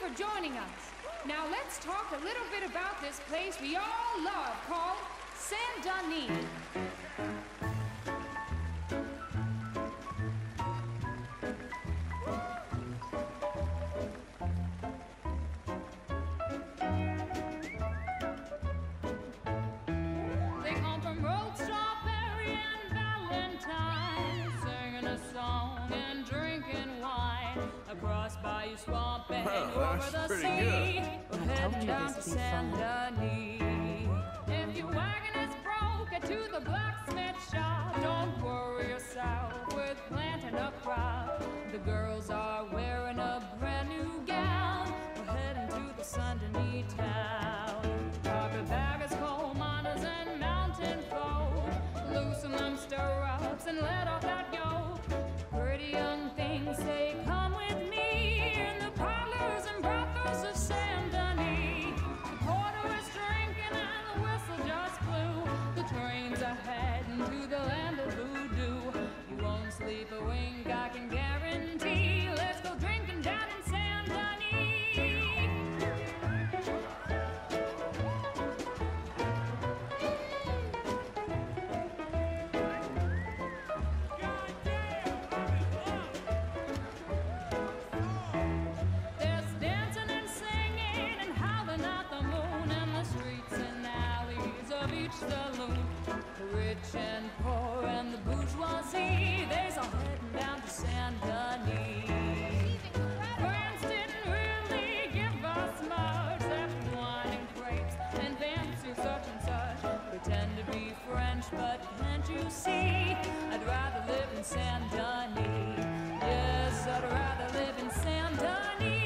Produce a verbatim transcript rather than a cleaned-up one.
for joining us. Now let's talk a little bit about this place we all love called Saint-Denis. They come from Road, Strawberry, and Valentine, singing a song and drinking wine across Bayou Swamp and Oh, over the pretty sea. good. We're heading down to Saint-Denis. If your wagon is broke, get to the blacksmith shop. Don't worry yourself with planting a crop. The girls are wearing a brand new gown. We're heading to the Saint-Denis town. Carpetbaggers, coal miners, and mountain folk, loosen them stirrups and let off that yoke. Pretty young things say, come with me in the parlors and brothels of Saint-Denis. The porter is drinking and the whistle just blew. The trains are heading to the land of voodoo. You won't sleep a wink, I can guarantee. Let's go drinking down in Saint-Denis. There's dancing and singing and howling at the moon in the streets and alleys of each saloon. The rich and poor and the bourgeoisie, they's all heading down to Saint-Denis. France didn't really give us much, except wine and grapes and fancy such and such. Pretend to be French, but can't you see? I'd rather live in Saint-Denis. Yes, I'd rather live in Saint-Denis.